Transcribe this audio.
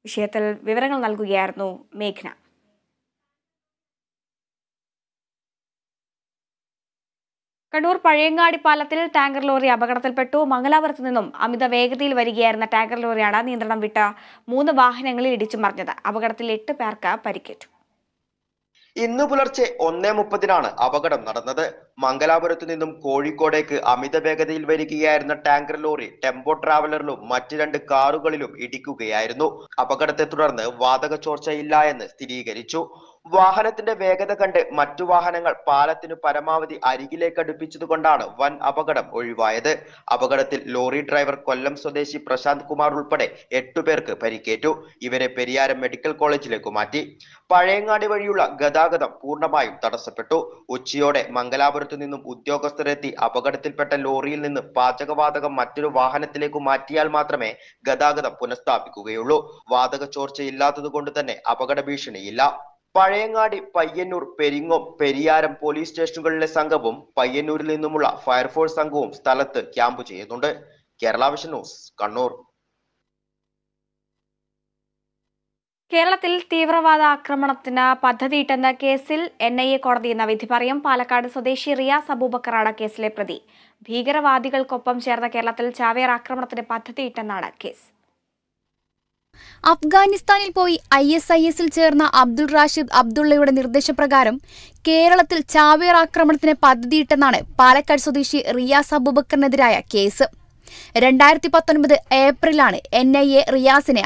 വിഷയത്തിൽ വിവരങ്ങൾ നൽകുകയായിരുന്നു മേഘ്ന. കണ്ണൂർ പഴയങ്ങാടി പാലത്തിൽ ടാങ്കർ ലോറി അപകടത്തിൽപ്പെട്ടു. മംഗലാപുരത്ത് നിന്നും അമിത വേഗതയിൽ വരികയായിരുന്ന ടാങ്കർ ലോറിയാണ് നിയന്ത്രണം വിട്ട 3 വാഹനങ്ങളിൽ ഇടിച്ചു മറിഞ്ഞത്. അപകടത്തിൽ 8 പേർക്ക് പരിക്കേറ്റു. ഇന്ന് പുലർച്ചെ 1:30 അപകടം നടന്നത്. മംഗലാപുരത്തു നിന്നും കോഴിക്കോടേക്ക് അമിത വേഗതയിൽ വരികയായിരുന്ന ടാങ്കർ ലോറി ടെമ്പോ ട്രാവലറിലും മറ്റ് 2 കാറുകളിലും ഇടിക്കുകയായിരുന്നു. അപകടത്തെ തുടർന്ന് വാതക ചോർച്ചയില്ല എന്ന് സ്ഥിരീകരിച്ചു. വാഹനത്തിന്റെ വേഗത കണ്ട് മറ്റു വാഹനങ്ങൾ പാലത്തിന് പരമാവധി അരികിലേക്ക് അടുപ്പിച്ചതുകൊണ്ടാണ് വൻ അപകടം ഒഴിവായത്. അപകടത്തിൽ ലോറി ഡ്രൈവർ കൊല്ലം സ്വദേശി പ്രശാന്ത് കുമാർ ഉൾപ്പെടെ 8 പേർക്ക് പരിക്കേറ്റു. ഇവരെ പെരിയാരം മെഡിക്കൽ കോളേജിലേക്ക് മാറ്റി. പഴയങ്ങാടി വഴിയുള്ള ഗതാഗതം പൂർണ്ണമായും തടസ്സപ്പെട്ടു. ഉച്ചയോടെ മംഗലാപുരത്തു നിന്നും ഉദ്യോഗസ്ഥരെത്തി അപകടത്തിൽപ്പെട്ട ലോറിയിൽ നിന്ന് പാചകവാതകം മറ്റൊരു വാഹനത്തിലേക്ക് മാറ്റിയാൽ മാത്രമേ ഗതാഗതം പുനഃസ്ഥാപിക്കുകയുള്ളൂ. വാതക ചോർച്ചയില്ലാത്തതുകൊണ്ട് തന്നെ അപകട ഭീഷണിയില്ല. പഴയങ്ങാടി, പയ്യന്നൂർ, പെരിങ്ങോം, പെരിയാരം പോലീസ് സ്റ്റേഷനുകളിലെ സംഘവും പയ്യന്നൂരിൽ നിന്നുമുള്ള ഫയർഫോഴ്സ് സംഘവും സ്ഥലത്ത് ക്യാമ്പ് ചെയ്യുന്നുണ്ട്. Kerala vision news, Kannur. കേരളത്തിൽ തീവ്രവാദ ആക്രമണത്തിന് പദ്ധതിയിട്ടെന്ന കേസിൽ NIA കോടതി ഇന്ന് വിധി പറയും. പാലക്കാട് സ്വദേശി റിയാസ് അബൂബക്കറാണ് കേസിലെ പ്രതി. ഭീകരവാദികൾക്കൊപ്പം ചേർന്ന കേരളത്തിൽ ചാവേർ ആക്രമണത്തിന് പദ്ധതിയിട്ടെന്നാണ് കേസ്. അഫ്ഗാനിസ്ഥാനിൽ പോയി ISISൽ ചേർന്ന അബ്ദുൾ റാഷിദ് അബ്ദുള്ളയുടെ നിർദ്ദേശപ്രകാരം കേരളത്തിൽ ചാവേർ ആക്രമണത്തിന് പദ്ധതിയിട്ടെന്നാണ് പാലക്കാട് സ്വദേശി റിയാസ് അബൂബക്കറിനെതിരായ കേസ്. 2019 ഏപ്രിലാണ് NIA റിയാസിനെ